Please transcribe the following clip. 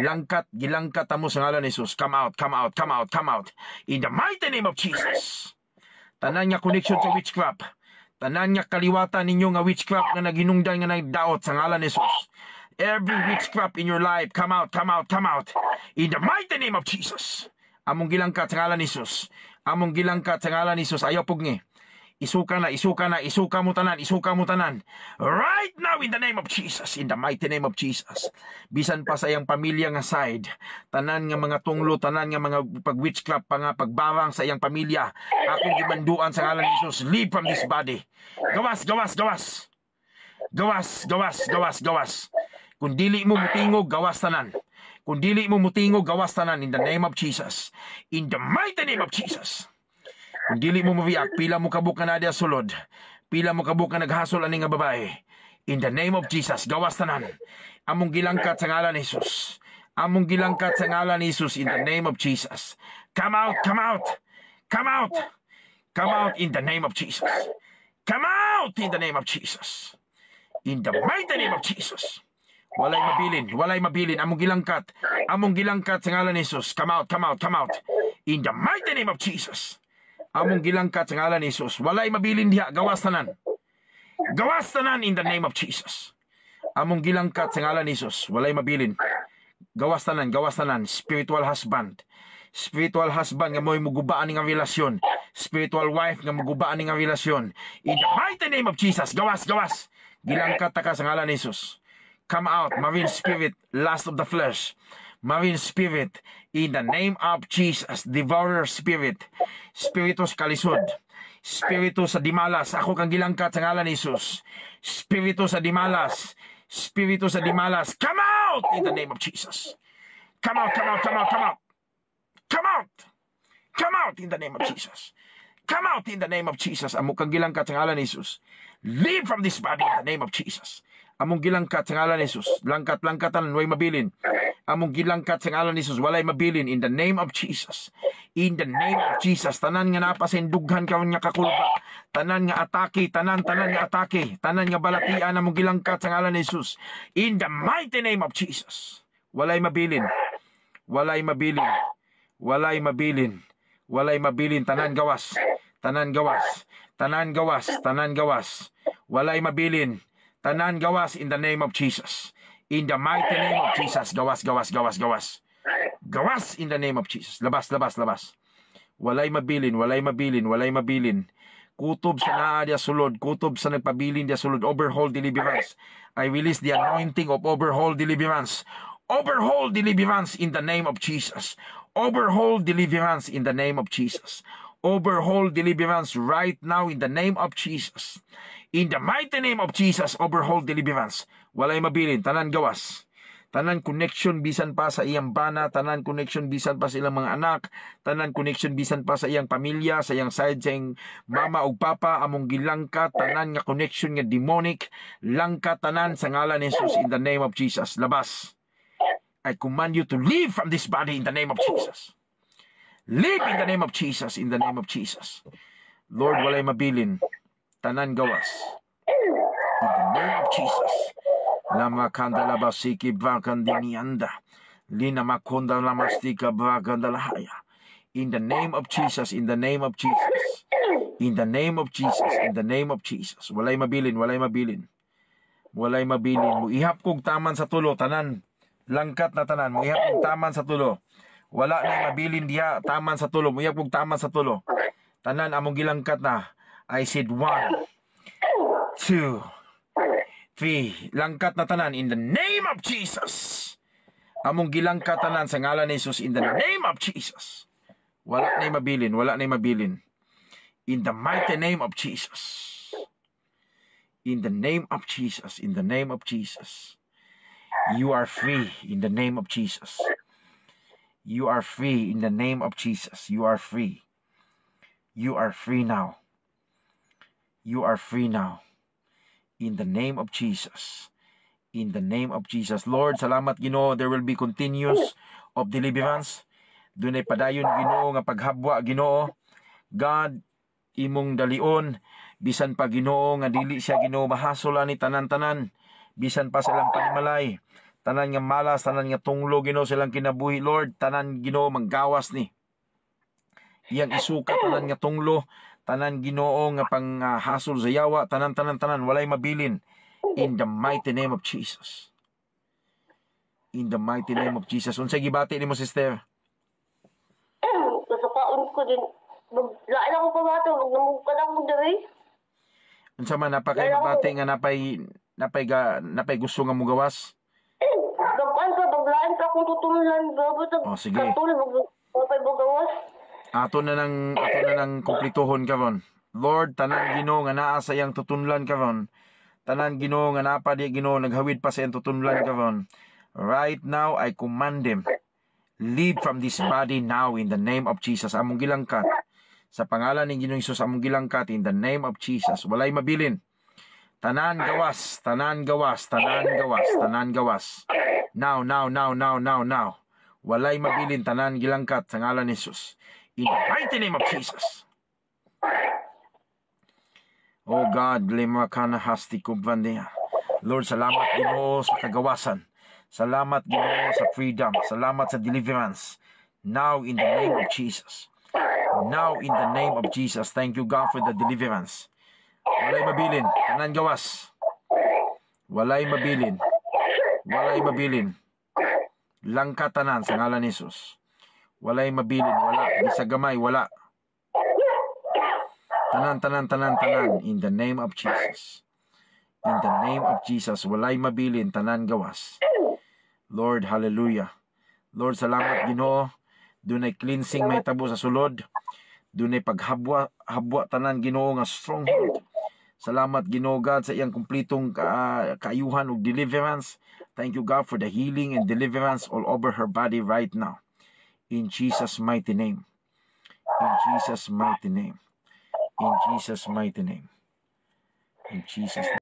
gilangkat amo sa ngalan ni Jesus. Come out, come out, come out, come out. In the mighty name of Jesus. Tanan nga connection sa witchcraft. Tanan nga kaliwatan ninyo nga witchcraft nga naginungdan nga nagdaot sa ngalan ni Jesus. Every witchcraft in your life, come out, come out, come out. In the mighty name of Jesus. Among gilangkat sa ngalan ni Jesus. Among gilangkat sa ngalan ni Jesus. Ayaw pugni. Isuka mo tanan. Right now in the name of Jesus, in the mighty name of Jesus. Bisan pa sa iyang pamilya nga side, tanan nga mga tunglo, tanan nga mga pag-witchcraft, pagbarang sa iyang pamilya, akong gimanduan sa ngalan ni Jesus, leave from this body. Gawas. Kung dili mo mutingog, gawas tanan. Kung dili mo mutingog, gawas tanan in the name of Jesus. In the mighty name of Jesus. Kung dili mo mabiyak, pila mo kabuk na nadia sulod. Pila mo kabuk na naghasol ani nga babae. In the name of Jesus, gawas tanan. Among gilangkat sa ngalan ni Jesus. Among gilangkat sa ngalan ni Jesus in the name of Jesus. Come out, come out. Come out. Come out in the name of Jesus. Come out in the name of Jesus. In the mighty name of Jesus. Walay mabilin. Among gilangkat sa ngalan ni Jesus. Come out, come out, come out. In the mighty name of Jesus. Among gilangkat sa ngalan ni Jesus. Walay mabilin diha, gawas tanan. Gawas tanan in the name of Jesus. Among gilangkat sa ngalan ni Jesus. Walay mabilin. Gawas tanan. Spiritual husband nga mo'y mugubaan ng relasyon. Spiritual wife nga mugubaan ng relasyon. In the mighty name of Jesus. Gawas. Gilangkat ka sa ngalan ni Jesus. Come out, marine spirit, lust of the flesh. Marine spirit, in the name of Jesus. Devourer spirit, spiritus kalisod, spiritus sa dimalas. Ako kang gilangkat sa ngalan ni Jesus. Spiritus sa dimalas, come out in the name of Jesus. Come out in the name of Jesus. Come out in the name of Jesus. Amo kang gilangkat sa ngalan ni Jesus. Leave from this body in the name of Jesus. Among gilangkat sa ngalan ni Jesus. Langkat-langkatan, way mabilin. Among gilangkat sa ngalan ni Jesus. Walay mabilin in the name of Jesus. In the name of Jesus. Tanan nga napasindughan ka nga kakulba. Tanan nga atake. Tanan nga atake. Tanan nga balatian. Among gilangkat sa ngalan ni Jesus. In the mighty name of Jesus. Walay mabilin. Tanan gawas. Walay mabilin. Tanan gawas in the name of Jesus. In the mighty name of Jesus. Gawas. Gawas in the name of Jesus. Labas. Walay mabilin. Kutob sa naa dia sulod. Kutob sa nagpabilin dia sulod. Overhaul deliverance. I release the anointing of overhaul deliverance. Overhaul deliverance in the name of Jesus. Overhaul deliverance in the name of Jesus. Overhaul deliverance right now in the name of Jesus. In the mighty name of Jesus, overhaul deliverance. Walay mabilin, tanan gawas. Tanan connection bisan pa sa iyang bana, tanan connection bisan pa sa ilang mga anak, tanan connection bisan pa sa iyang pamilya, sa iyang side, sa iyang mama o papa, among gilangkat, tanan nga connection nga demonic, langkat tanan sa ngalan ni Jesus in the name of Jesus. Labas. I command you to leave from this body in the name of Jesus. Live in the name of Jesus, in the name of Jesus. Lord, walay mabilin. Tanan gawas. In the name of Jesus. Lama kanda labasiki bakandinianda. Lina makonda lamastika bakandalahaya. In the name of Jesus, in the name of Jesus. In the name of Jesus, in the name of Jesus. Walay mabilin. Muihap kong taman sa tulo, tanan. Langkat na tanan. Muihap kong taman sa tulo. Wala na mabilin diha, taman sa tulo. Muihap kong taman sa tulo. Tanan among gilangkat na. I said 1, 2, 3. Langkat na tanan in the name of Jesus. Among gilangkat tanan sa ngalan ni Jesus in the name of Jesus. Wala na mabilin. In the mighty name of Jesus. In the name of Jesus. In the name of Jesus. You are free in the name of Jesus. You are free in the name of Jesus. You are free. You are free now. You are free now. In the name of Jesus. In the name of Jesus. Lord, salamat Ginoo. There will be continuous of deliverance. Dunay padayon Ginoo nga paghabwa Ginoo. God, imong dalion. Bisan pa Ginoo nga dili siya Ginoo mahasol ani tanan-tanan. Bisan pa sa ilang panimalay. tanan nga malas, tanan nga tunglo Ginoo silang kinabuhi Lord, tanan Ginoo manggawas ni iyang isuka, tanan nga tunglo, tanan Ginoo nga pang hasol sa yawa, tanan walay mabilin in the mighty name of Jesus. In the mighty name of Jesus. Unsay gibati nimo sister? Kasukaon ko din. Lain ako pa ba ito? Magnamukan ako diri. Unsa man napakay mabati nga napay gusto nga mo gawas? Gabaan ka, baglain ka akong tutumulan. Oh, sige. Katulad, magpapay bagawas. Ato na nang kumplituhon karon. Lord, tanan Ginoo nga naa sa iyang tutunlan karon. Tanan Ginoo nga napa di Ginoo naghawid pa sa iyang tutunlan karon. Right now I command him, leave from this body now in the name of Jesus. Among gilangkat sa pangalan ni Ginoong Hesus, among gilangkat in the name of Jesus. Walay mabilin. Tanan gawas, tanan gawas, tanan gawas, tanan gawas. Now. Walay mabilin, tanan gilangkat sa ngalan ni Jesus. In the mighty name of Jesus. Oh God, lima ka na hasti kubandea. Lord, salamat Ginoo sa kagawasan. Salamat Ginoo sa freedom. Salamat sa deliverance. Now in the name of Jesus. Now in the name of Jesus. Thank you God for the deliverance. Walay mabilin. Tanan gawas. Walay mabilin. Walay mabilin. Langka tanan sa ngalan ni Jesus. Walay mabilin. Wala. Di sa gamay. Wala. Tanan. In the name of Jesus. In the name of Jesus. Walay mabilin. Tanan gawas. Lord, hallelujah. Lord, salamat Ginoo. Dunay cleansing may tabo sa sulod. Dunay paghabwa tanan Ginoo nga stronghold. Salamat Ginoo God sa iyang kumplitong kaayuhan ug deliverance. Thank you God for the healing and deliverance all over her body right now. In Jesus' mighty name. In Jesus' mighty name. In Jesus' mighty name. In Jesus' name.